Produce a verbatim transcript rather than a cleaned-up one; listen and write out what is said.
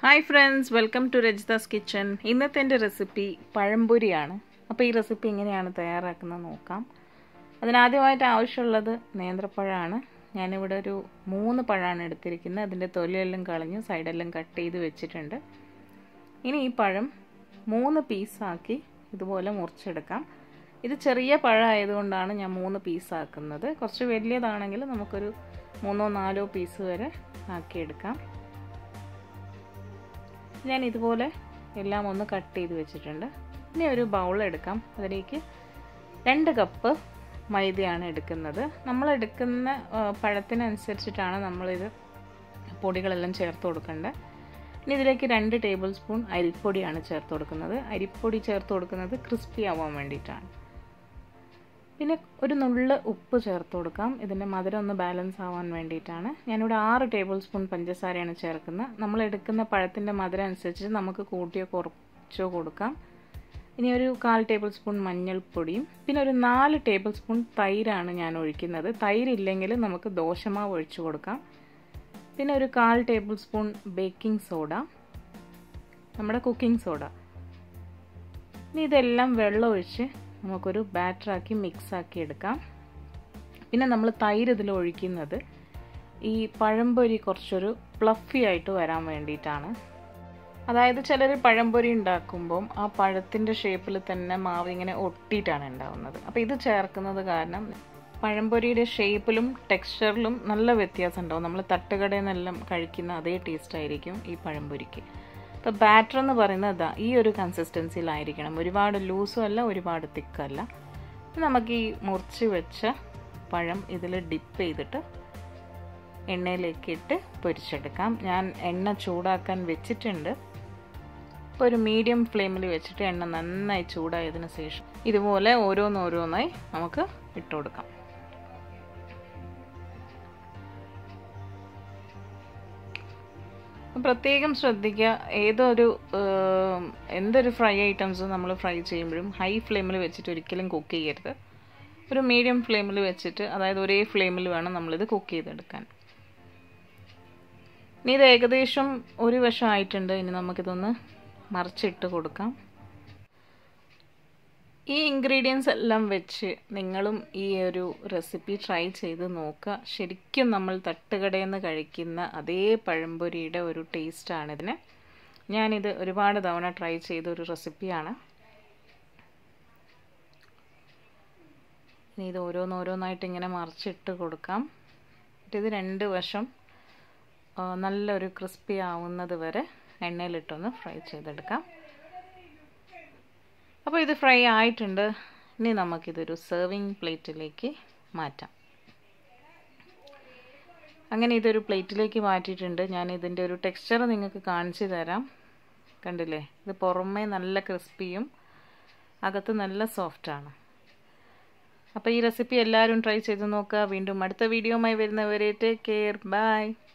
Hi friends, welcome to Rajita's Kitchen. ഇന്നത്തെ എൻ്റെ recipe പഴംപൊരിയാണ്. അപ്പോൾ ഈ റെസിപ്പി എങ്ങനെയാണ് തയ്യാറാക്കുന്നത് നോക്കാം. അതിനാദ്യമായിട്ട് ആവശ്യമുള്ളത് നേന്ത്രപ്പഴമാണ്. ഞാനിവിടെ ഒരു മൂന്ന് പഴമാണ് എടുത്തിരിക്കുന്നത്. അതിൻ്റെ തൊലിയെല്ലാം കളഞ്ഞ് സൈഡെല്ലാം കട്ട് ചെയ്ത് വെച്ചിട്ടുണ്ട്. ഇനി ഈ പഴം മൂന്ന് പീസാക്കി ഇതുപോലെ മുറിച്ചെടുക്കാം. ഇത് ചെറിയ പഴമായതുകൊണ്ടാണ് ഞാൻ മൂന്ന് പീസാക്കുന്നത്. കുറച്ച് വലിയതാണെങ്കിൽ നമുക്കൊരു മൂന്നോ നാലോ പീസ് വരെ ആക്കിയെടുക്കാം. ഞാൻ ഇതുപോലെ എല്ലാം ഒന്ന് കട്ട് ചെയ്ത് വെച്ചിട്ടുണ്ട്. ഇനി ഒരു ബൗൾ എടുക്കാം. അതിലേക്ക് രണ്ട് കപ്പ് മൈദയാണ് എടുക്കുന്നത്. നമ്മൾ എടുക്കുന്ന പഴത്തിനനുസരിച്ചിട്ടാണ് നമ്മളിത് പൊടികളെല്ലാം ചേർത്ത് കൊടുക്കേണ്ടത്. ഇനി ഇതിലേക്ക് രണ്ട് ടേബിൾ സ്പൂൺ അരിപ്പൊടിയാണ് ചേർത്ത് കൊടുക്കുന്നത്. അരിപ്പൊടി ചേർത്ത് കൊടുക്കുന്നത് ക്രിസ്പി ആവാൻ വേണ്ടിയിട്ടാണ്. പിന്നെ ഒരു നുള്ള് ഉപ്പ് ചേർത്ത് കൊടുക്കാം. ഇതിൻ്റെ മധുരം ഒന്ന് ബാലൻസ് ആവാൻ വേണ്ടിയിട്ടാണ്. ഞാനിവിടെ ആറ് ടേബിൾ സ്പൂൺ പഞ്ചസാരയാണ് ചേർക്കുന്നത്. നമ്മൾ എടുക്കുന്ന പഴത്തിൻ്റെ മധുരം അനുസരിച്ച് നമുക്ക് കൂട്ടിയോ കുറച്ചോ കൊടുക്കാം. ഇനി ഒരു കാൽ ടേബിൾ സ്പൂൺ മഞ്ഞൾപ്പൊടിയും പിന്നെ ഒരു നാല് ടേബിൾ സ്പൂൺ തൈരാണ് ഞാൻ ഒഴിക്കുന്നത്. തൈരില്ലെങ്കിൽ നമുക്ക് ദോശമാവ് ഒഴിച്ചു കൊടുക്കാം. പിന്നെ ഒരു കാൽ ടേബിൾ സ്പൂൺ ബേക്കിംഗ് സോഡ, നമ്മുടെ കുക്കിംഗ് സോഡ. ഇനി ഇതെല്ലാം വെള്ളം ഒഴിച്ച് നമുക്കൊരു ബാറ്ററാക്കി മിക്സാക്കി എടുക്കാം. പിന്നെ നമ്മൾ തൈര് ഇതിൽ ഒഴിക്കുന്നത് ഈ പഴംപൊരി കുറച്ചൊരു പ്ലഫി ആയിട്ട് വരാൻ വേണ്ടിയിട്ടാണ്. അതായത് ചിലർ പഴംപൊരി ഉണ്ടാക്കുമ്പം ആ പഴത്തിൻ്റെ ഷേപ്പിൽ തന്നെ മാവ് ഇങ്ങനെ ഒട്ടിയിട്ടാണ് ഉണ്ടാവുന്നത്. അപ്പോൾ ഇത് ചേർക്കുന്നത് കാരണം പഴംപൊരിയുടെ ഷേപ്പിലും ടെക്സ്ചറിലും നല്ല വ്യത്യാസം ഉണ്ടാവും. നമ്മൾ തട്ടുകടയിൽ നിന്നെല്ലാം കഴിക്കുന്ന അതേ ടേസ്റ്റ് ആയിരിക്കും ഈ പഴംപൊരിക്ക്. അപ്പോൾ ബാറ്റർ എന്ന് പറയുന്നത് ഇതാ ഈ ഒരു കൺസിസ്റ്റൻസിയിലായിരിക്കണം. ഒരുപാട് ലൂസും അല്ല, ഒരുപാട് തിക്കല്ല. നമുക്ക് ഈ മുറിച്ച് വെച്ച പഴം ഇതിൽ ഡിപ്പ് ചെയ്തിട്ട് എണ്ണയിലേക്ക് ഇട്ട് പൊരിച്ചെടുക്കാം. ഞാൻ എണ്ണ ചൂടാക്കാൻ വെച്ചിട്ടുണ്ട്. ഇപ്പോൾ ഒരു മീഡിയം ഫ്ലെയിമിൽ വെച്ചിട്ട് എണ്ണ നന്നായി ചൂടായതിനു ശേഷം ഇതുപോലെ ഓരോന്നോരോന്നായി നമുക്ക് ഇട്ട് കൊടുക്കാം. പ്രത്യേകം ശ്രദ്ധിക്കുക, ഏതൊരു എന്തൊരു ഫ്രൈ ഐറ്റംസും നമ്മൾ ഫ്രൈ ചെയ്യുമ്പോഴും ഹൈ ഫ്ലെയിമിൽ വെച്ചിട്ട് ഒരിക്കലും കുക്ക് ചെയ്യരുത്. ഒരു മീഡിയം ഫ്ലെയിമിൽ വെച്ചിട്ട്, അതായത് ഒരേ ഫ്ലെയിമിൽ വേണം നമ്മളിത് കുക്ക് ചെയ്തെടുക്കാൻ. ഇനി ഇത് ഏകദേശം ഒരു വശം ആയിട്ടുണ്ട്. ഇനി നമുക്കിതൊന്ന് മറിച്ചിട്ട് കൊടുക്കാം. ഈ ഇൻഗ്രീഡിയൻസ് എല്ലാം വെച്ച് നിങ്ങളും ഈ ഒരു റെസിപ്പി ട്രൈ ചെയ്ത് നോക്കുക. ശരിക്കും നമ്മൾ തട്ടുകടയിൽ നിന്ന് കഴിക്കുന്ന അതേ പഴംപൊരിയുടെ ഒരു ടേസ്റ്റാണ് ഇതിന്. ഞാനിത് ഒരുപാട് തവണ ട്രൈ ചെയ്ത ഒരു റെസിപ്പിയാണ്. ഇനി ഇത് ഓരോന്നോരോന്നായിട്ട് ഇങ്ങനെ മറിച്ചിട്ട് കൊടുക്കാം. ഇത് രണ്ട് വശം നല്ലൊരു ക്രിസ്പി ആവുന്നത് വരെ എണ്ണയിലിട്ടൊന്ന് ഫ്രൈ ചെയ്തെടുക്കാം. അപ്പോൾ ഇത് ഫ്രൈ ആയിട്ടുണ്ട്. ഇനി നമുക്കിതൊരു സെർവിങ് പ്ലേറ്റിലേക്ക് മാറ്റാം. അങ്ങനെ ഇതൊരു പ്ലേറ്റിലേക്ക് മാറ്റിയിട്ടുണ്ട്. ഞാൻ ഇതിൻ്റെ ഒരു ടെക്സ്ചർ നിങ്ങൾക്ക് കാണിച്ചു തരാം. കണ്ടില്ലേ, ഇത് പുറമേ നല്ല ക്രിസ്പിയും അകത്ത് നല്ല സോഫ്റ്റാണ്. അപ്പോൾ ഈ റെസിപ്പി എല്ലാവരും ട്രൈ ചെയ്ത് നോക്കുക. വീണ്ടും അടുത്ത വീഡിയോയുമായി വരുന്നവരെ ടേക്ക് കെയർ, ബൈ.